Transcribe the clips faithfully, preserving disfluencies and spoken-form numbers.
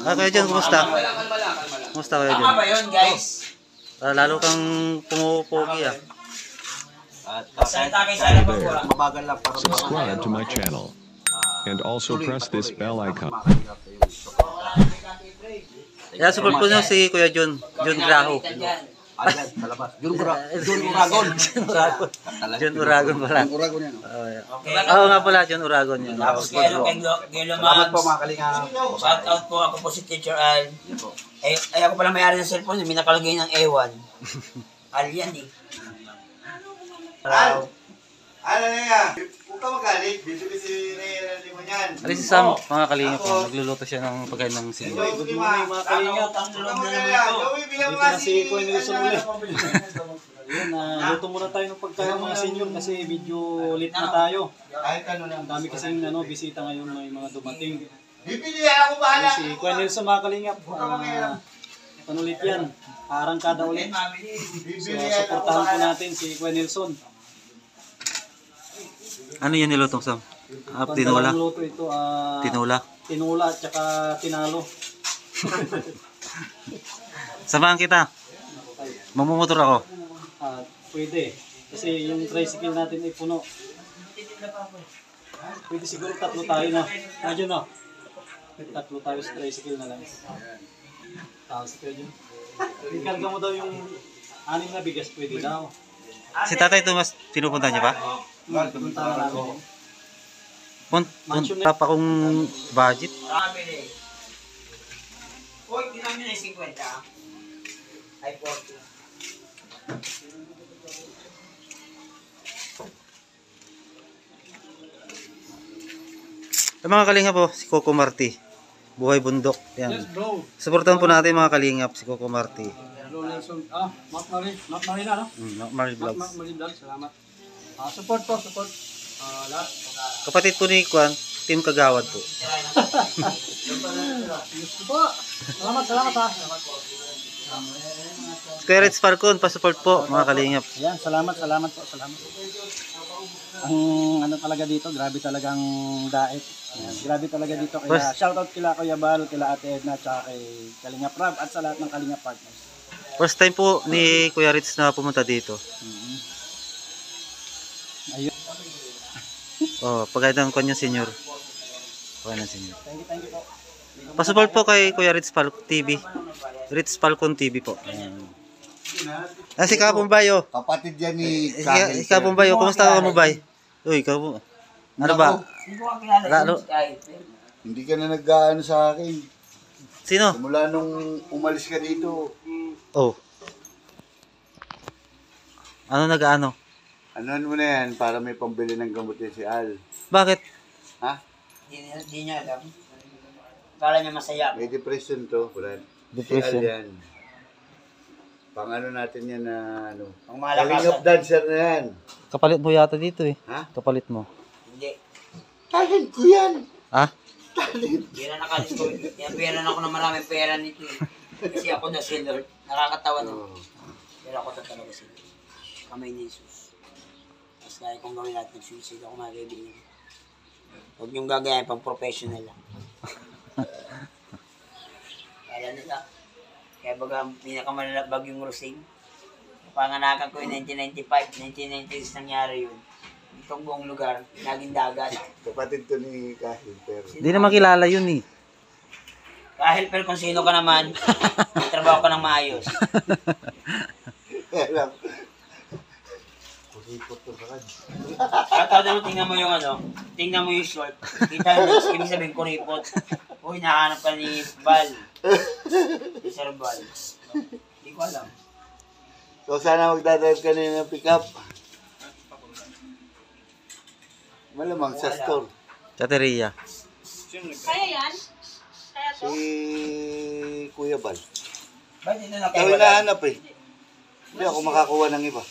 Ah, Kuya John, kumusta? Kumusta Kuya John? Tama ba yun, guys? Ah, lalo kang pumupogi ah. At salita kayo sa labang ko. Mabagal lang para Subscribe to my channel and also press this bell icon. Yeah, support po nyo si Kuya John, John Graho. Ayan, talabas. Jun Uragon. John Uragon. John Uragon pala. Uragon yan. Oh, yeah. Oo nga pala, John Uragon yan. Tapos kayo kay Gelo Salamat po Mags. mga kalinga. Shout out po ako po si Teacher Al. Ay, ay ako pala may-ari ng cellphone, may nakalagay ng ewan. Al yan eh. Al! Ano na yan? Huwag ka magalit. Busy-busy na yan mo yan. Alis si Sam, mga kalingap po. Nagluluto siya ng pagkain ng sino. Good morning mga kalingap. Huwag ka magalit. Gawin bilang mga si Kuya Nelson ulit. Ayun, uh, luto muna tayo ng pagkain mga senior kasi video late na tayo. Kahit ano lang. Ang dami kasing ano, bisita ngayon, may mga dumating. Bibili yan ako bahala. Si Kuya Nelson mga kalingap, uh, panulit yan. Arangkada ulit. So, supportahan po natin si Kuya Nelson. Ano yan nilutong Sam? Ah, tinola? Pandalang luto ito, uh, Tinola? Tinola at saka tinalo. Samahan kita. Mamumotor ako. Uh, pwede. Kasi yung tricycle natin ay puno. Pwede siguro tatlo tayo na. Medyo na. Tatlo tayo sa tricycle na lang. Tapos kayo. Ikarga mo daw yung anim na bigas, pwede daw. Si Tatay Tomas, pinupunta niya pa? Pupunta na namin. Punt, punta pa kong budget. Sabi Uy, tinami na yung fifty. Ay, forty. Ay, mga kalingap po, si Coco Marti. Buhay Bundok. Yan. Bro. Supportan po natin mga kalingap, si Coco Marti. Hello, Nelson. Ah, Mark Marie. Mark Marie na, no? Mm, Mary Mark Vlogs. Marie Vlog, salamat. Ah, support po, support. Ah, lahat. Kapatid po ni Kwan, Team Kagawad po. Gusto po. Salamat, salamat ha. Kuya Reds Parkon, pa-support po mga kalingap. Yan, salamat, salamat po, salamat. Ang ano talaga dito, grabe talagang daet. Yan, grabe talaga dito. Kaya First- shoutout kila Kuya Bal, kila Ate Edna, tsaka kay Kalinga Prab at sa lahat ng Kalinga Partners. First time po ni Kuya Reds na pumunta dito. Mm-hmm. Ayun. Oh, pagkait ng kanyang senior. Pagkait ng senior. Thank you, thank you po. Pa-support po kay Kuya Reds Falcon T V. Reds Falcon T V po. Ayan. Ah, si Kapumbay oh. Kapatid yan ni Si Kahil. si Kapumbay oh. Kumusta ka Kapumbay? Uy, Kapumbay. Ano ba? Hindi ko kakilala Lalo- yun, kahit. Hindi ka na nag-ano sa akin. Sino? Simula nung umalis ka dito, Oh. Ano nag-ano? ano mo na yan para may pambili ng gamot yan si Al. Bakit? Ha? Hindi niya- Hindi niya alam. Kala niya masaya. May depression to, Brad. Depression. Si Al yan. Pang ano natin yan na ano. Ang malakas. Kalingap dancer na yan. Kapalit mo yata dito eh. Ha? Kapalit mo. Hindi. Talent ko yan. Ah? Pera na kalis ko. Yan, pera na ako na maraming pera nito eh. Kasi ako na si Lord. Nakakatawa na. Oh. Pero ako na talaga si Lord. Kamay ni Jesus. Tapos kaya kong gawin lahat, nag-suicide ako mga kaibigan. Huwag niyong gagayahin pang professional lang. Kaya nila. Kaya baga pinakamalala bagyong Rosing. Panganakan ko yung nineteen ninety-five, nineteen ninety-six nangyari yun. Itong buong lugar, naging dagat. Kapatid to ni Kahil. Pero Hindi na makilala yun eh. Kahit pero kung sino ka naman, may trabaho ka ng maayos. kaya lang. Kuripot to sa kanya. At ano, tingnan mo yung ano, tingnan mo yung short. Kita mo, ibig sabihin kuripot. Uy, nahanap ka ni Bal. Si Sir Bal. Hindi ko alam. So sana magdadrive ka na ng pick-up. Malamang sa store. Chateria. Kaya yan? Kaya to? Si Kuya Bal. Ba't ito na Ikaw kayo? hinahanap eh. Hindi ako makakuha ng iba.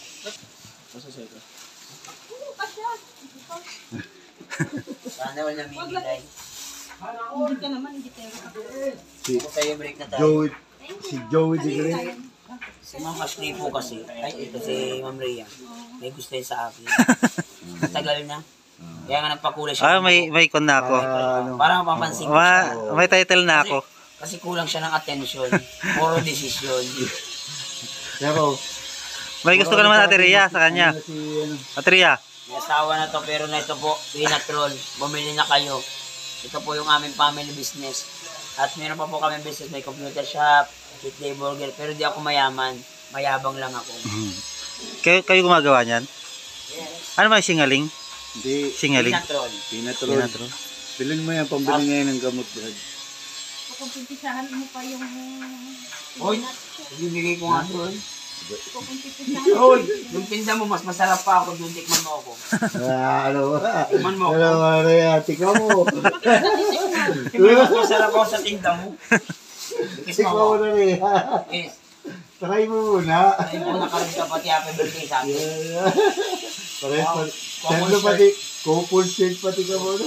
Sana wala namimigay. Hindi ka naman, hindi tayo. Si Kung tayo break na tayo. Joey, si Joey de Green. Si Ma'am Ashley po kasi, ay ito si Ma'am Rhea. May gusto yun sa akin. Tagal na. Kaya nga nagpakulay Ah, siya. may may kon na ako. Para mapapansin ko siya. Ma, may title na ako. Kasi kulang siya ng attention. Puro desisyon. Pero, May gusto ka naman Ate Rhea sa kanya. si, ano, Ate Rhea. May asawa na to pero na ito po, pinatrol. Bumili na kayo. Ito po yung aming family business. At meron pa po kami business. May computer shop, Sweet Day Burger. Pero di ako mayaman. Mayabang lang ako. Kayo, kayo gumagawa niyan? Ano ba yung singaling? hindi, Singaling? Pinatrol. pinatrol. Pinatro. Bilhin mo yan, pambili ngayon ng gamot, Brad. Kukumpisahan mo pa yung... Hoy, ibibigay ko nga doon. Kukumpisahan. Hoy, yung tinda mo, mas masarap pa ako doon. Tikman mo ako. Ah, ano ba? Tikman mo ako. Ano ba, Rhea? Tika mo. Tikman mas masarap ako sa tinda mo. Tikman Tika mo mo ako. na, Rhea. Yes. Try mo muna. Ay mo nakalit ka pati happy birthday sa akin. Pares pa. Common Sendo shirt. pati. Couple shirt pati ka muna.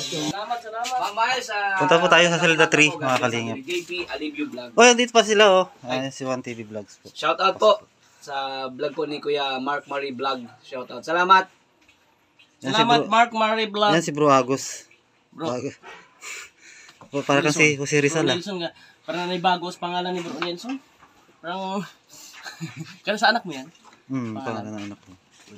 Mamahal sa... Punta po tayo sa Salida three, mga kalingap. J P Alivio Vlog. Oh, andito pa sila oh. Ayan si One T V Vlogs po. Shout out po sa vlog po ni Kuya Mark Marie Vlog. Shout out. Salamat. Yan si Salamat Bro, Mark Marie Vlog. yan si Bro Agus. Bro. Agus. Oh, para kang si Jose Rizal ah. Nelson nga. Parang naibagos pangalan ni Bro Nelson. Parang... Kaya sa anak mo yan? Hmm, pangalan ng anak ko.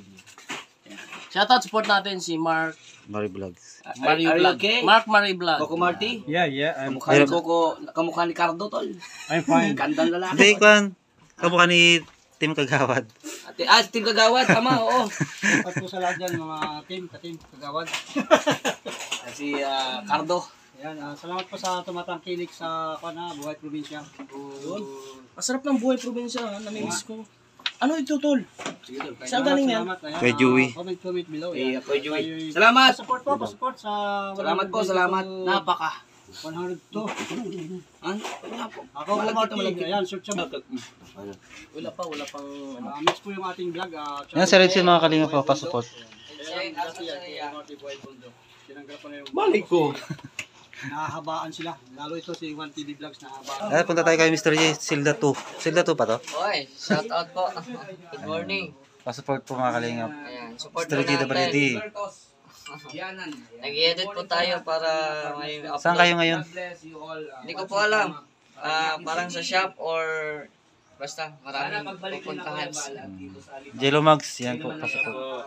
Shoutout, support natin si Mark Marie Vlogs. Mario Vlog. Mark Marie Vlog. Coco Marty, Yeah, yeah, I'm, Kamukha ni Coco, kamukha ni Cardo, tol. I'm fine. Gandang lalaki. Hindi, Kwan. Kamukha ni Tim Kagawad. Ate, ah, Team Kagawad, tama, oo. At po sa lahat dyan, mga team, ka-team, kagawad. Ah, Si ah, Cardo. Ayan, ah, salamat po sa tumatangkilik sa kana, Buhay Probinsya. Yun. Masarap ng buhay probinsya, ha? Namimiss ko. Ano ito, tol? Sige, tol. Saan galing yan? Salamat, ayan, Kay ah, Joey. Comment, comment below. Eh, Ayan. Kuya Joey. Tayo- Salamat! Support po, support sa... Salamat po, salamat. Napaka. one hundred two. Ah, wala po. Ako po, Malagkit na Marty. malagkit. Ayan, search mo. Wala pa, wala pang ano. Uh, mix po yung ating vlog. ah, Yan si Red Seal mga kalingap po, pasupport. Ayan, dati yan, kay Marty Buhay Bundok. Tinanggal pa na yung... Balik ko. Nahahabaan sila. Lalo ito si One T V Vlogs nahahabaan. Ay, punta tayo kay Mister J, Silda two. Silda two pa to? Oy, shout out po. Good morning. Pasupport po mga kalingap. Ayan, support Mister po J W D. natin. Nag-edit po tayo para may upload. Saan kayo ngayon? Hindi ko po alam. Ah, parang sa shop or basta maraming pupuntahan. Jello Mags, yan po, pasupport.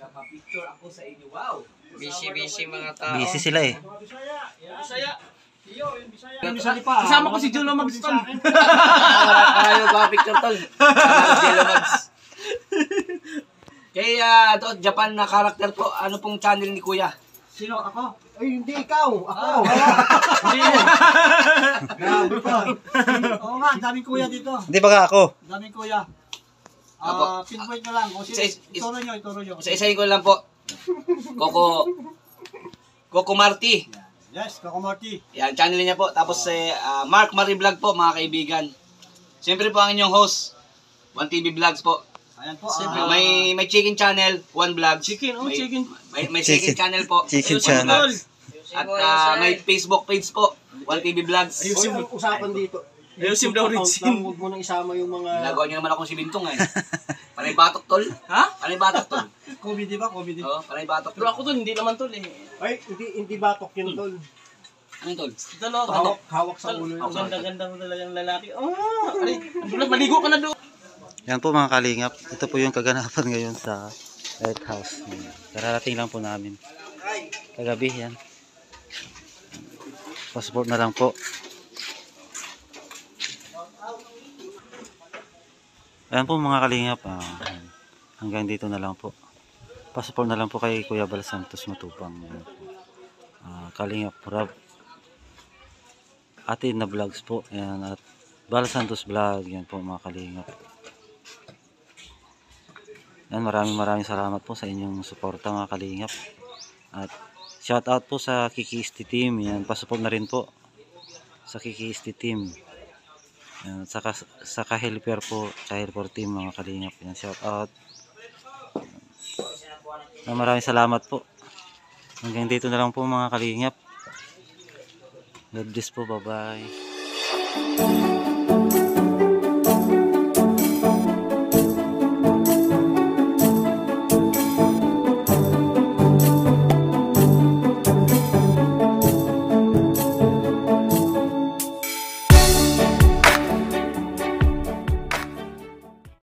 Busy-busy mga tao. Busy sila eh. Kasama ko si Jolo Mags, tol. Para yung mga picture, tol. Kasama si Jolo Mags. Kay ah, to, Japan na karakter po, ano pong channel ni Kuya? Sino? Ako? Ay, hindi ikaw. Ako. Hindi yun. Grabe pa. Oo nga, daming kuya dito. Hindi ba ka ako? Daming kuya. Ako. Ah, pinpoint nyo lang. Kung sino, Isa- is- ituro nyo, ituro nyo. Isa-isahin ko lang po. Coco, Coco Marty. Yes, Coco Marty. Yan, channel niya po. Tapos eh, ah, Mark Marie Vlog po, mga kaibigan. Siyempre po ang inyong host, One T V Vlogs po. Ayan po. Ah, ah, may may chicken channel, One Vlog. Chicken, oh, may, chicken. May, may Chicken. chicken channel po. Chicken One channel. Vlogs. At ah, may Facebook page po, One T V Vlogs. Ayusin mo usapan dito. Ayusin daw rin, Sim. Huwag mo nang isama yung mga... Ginagawa niyo naman akong si Bintong eh. Panay batok tol. Ha? Panay batok tol. Comedy ba? Comedy. Oo, panay batok tol. Pero ako tol, hindi naman tol eh. Ay, hindi hindi batok yun, tol. Ano tol? Tol, oh, Hawak, hawak sa tol, ulo. ang ganda-ganda mo talagang lalaki. Oh, aray, bulag, maligo ka na doon. Yan po mga kalingap. Ito po yung kaganapan ngayon sa lighthouse. Kararating lang po namin. Kagabi yan. Passport na lang po. Ayan po mga kalingap. Ah, hanggang dito na lang po. Passport na lang po kay Kuya Bal Santos Matupang. Ayan po. Ah, kalingap Rab. Atin na vlogs po. Ayan, at Bal Santos Vlog. Yan po mga kalingap. Yan, maraming maraming salamat po sa inyong suporta mga kalingap. At shout out po sa Kikisti Team. Yan, pasupport na rin po sa Kikisti Team. Yan, sa, sa Kahelper po, Kahelper Team mga kalingap. Yan, shout out. Yan, maraming salamat po. Hanggang dito na lang po mga kalingap. God bless po, bye bye.